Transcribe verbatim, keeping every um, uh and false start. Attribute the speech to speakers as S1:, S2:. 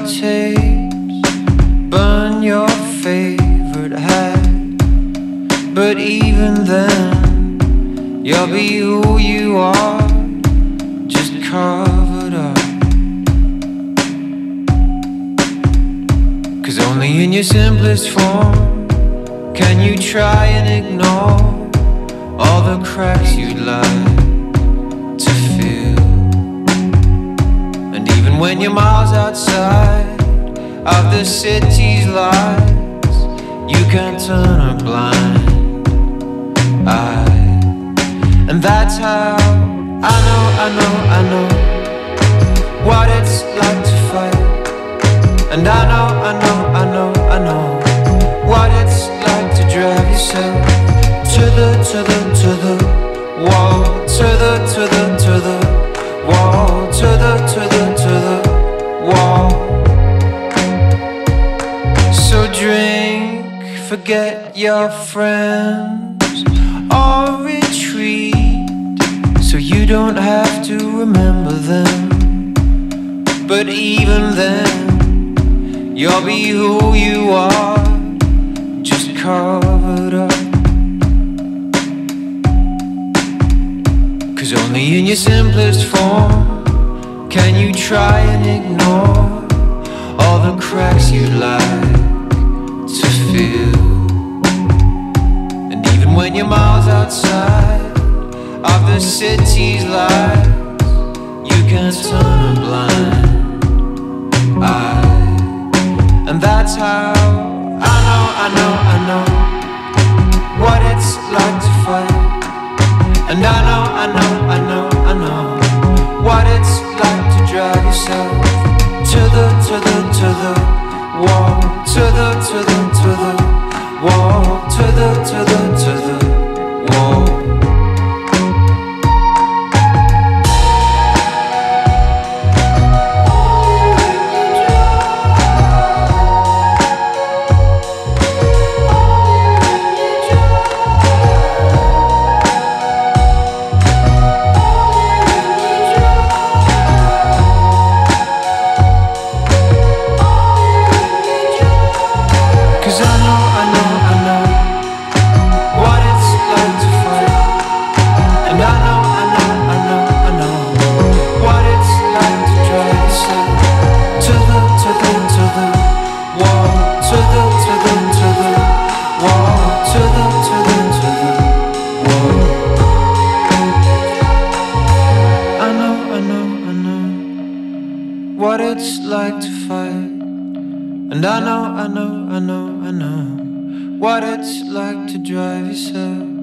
S1: tapes, burn your favorite hat. But even then, you'll be who you are, just covered up. Cause only in your simplest form can you try and ignore all the cracks you'd like to fill. And even when you're miles outside of the city's lights, you can't turn a blind eye. And that's how I know, I know, I know what it's like to fight. And I know, I know, I know, I know what it's like to drive yourself to the, to the, to the wall, to the, to the, to the wall, to the, to the, to the wall. So drink, forget your friends, or retreat so you don't have to remember them. But even then, you'll be who you are, just covered up. Cause only in your simplest form can you try and ignore all the cracks you'd like to fill. And even when you're miles outside of the city's lights, you can't turn a blind eye. And that's how I know, I know, I know what it's like to fight. And I know, I know, I know, I know what it's like to drive yourself to the, to the, to the wall, to the, to the, to the wall, to the, to the, to the wall. What it's like to fight. And I know, I know, I know, I know what it's like to drive yourself